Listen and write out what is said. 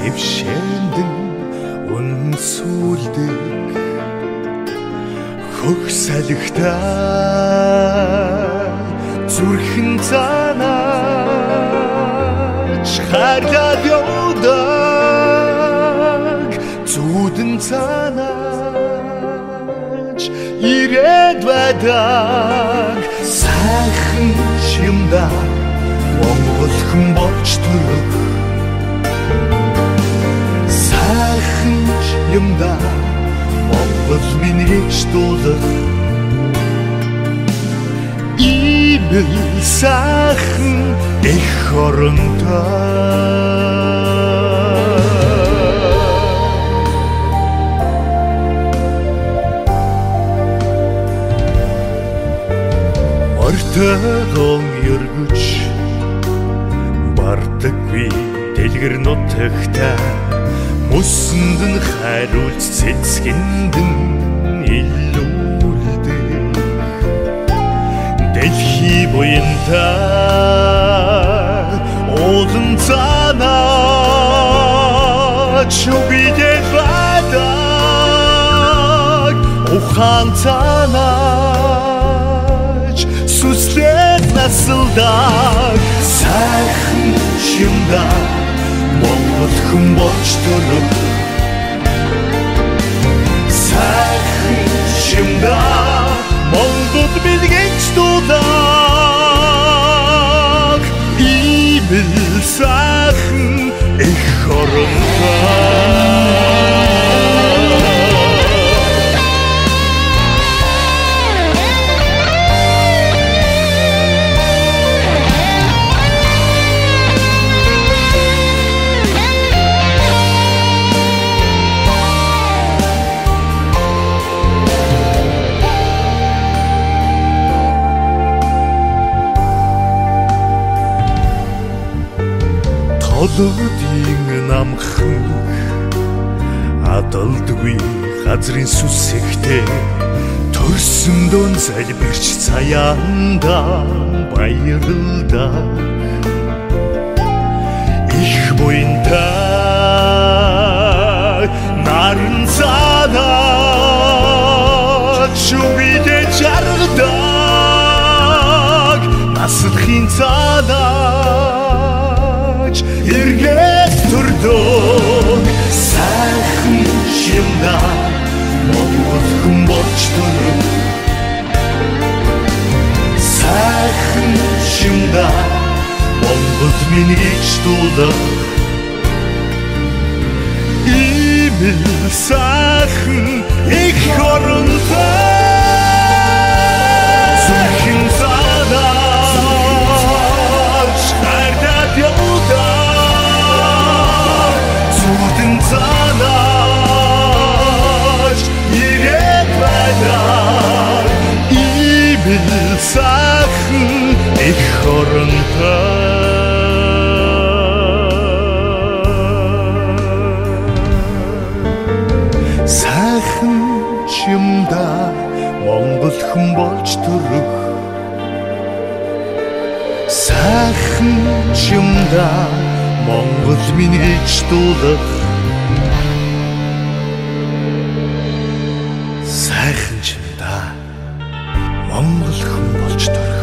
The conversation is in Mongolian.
цэвшээндэн үнсүүлдэг хөх салхитай зүрхэн цаанаач харлаад явдаг зүудэн цаанаач ирээд байдаг сайхан чимда Монгол хүн болж төрөх сайхан чимда Монгол минийч дуулах Ибэл сайхан эх оронтой Мортогон өргөж бардаггүй дэлгэр нутагтай Мөсөнд нь хариулж цэцгэнд нь илүүлдэг Дэлхий буянтай уулан цаанаач үгийдэл байдаг ухаан цаанаач сүслээд насалдаг сайхан чимда Монгол хүн болж төрөх сайхан чимда Монгол билгэнч дуулах ибэл сайхан эх оронтой Толодын намхан адалдгүй газрын сүсэгтэй төрсөн дон залбирч цаяанда баярлалаа их буянтай наран цаанаач үгийдээ жаргадаг наслахын цаанаач эргээд төрдөг сайхан чимда Монгол хүн болж төрөх сайхан чимда Монгол минийч дуулах ибэл сайхан эх оронтой зүрхэн цаанаач харлаад явдаг зүудэн цаанаач ирээд байдаг ибэл сайхан эх оронтой сайхан чимда Монгол хүн болж төрөх сайхан чимда Монгол минийч дуулах сайхан чимда Монгол хүн болж төрөх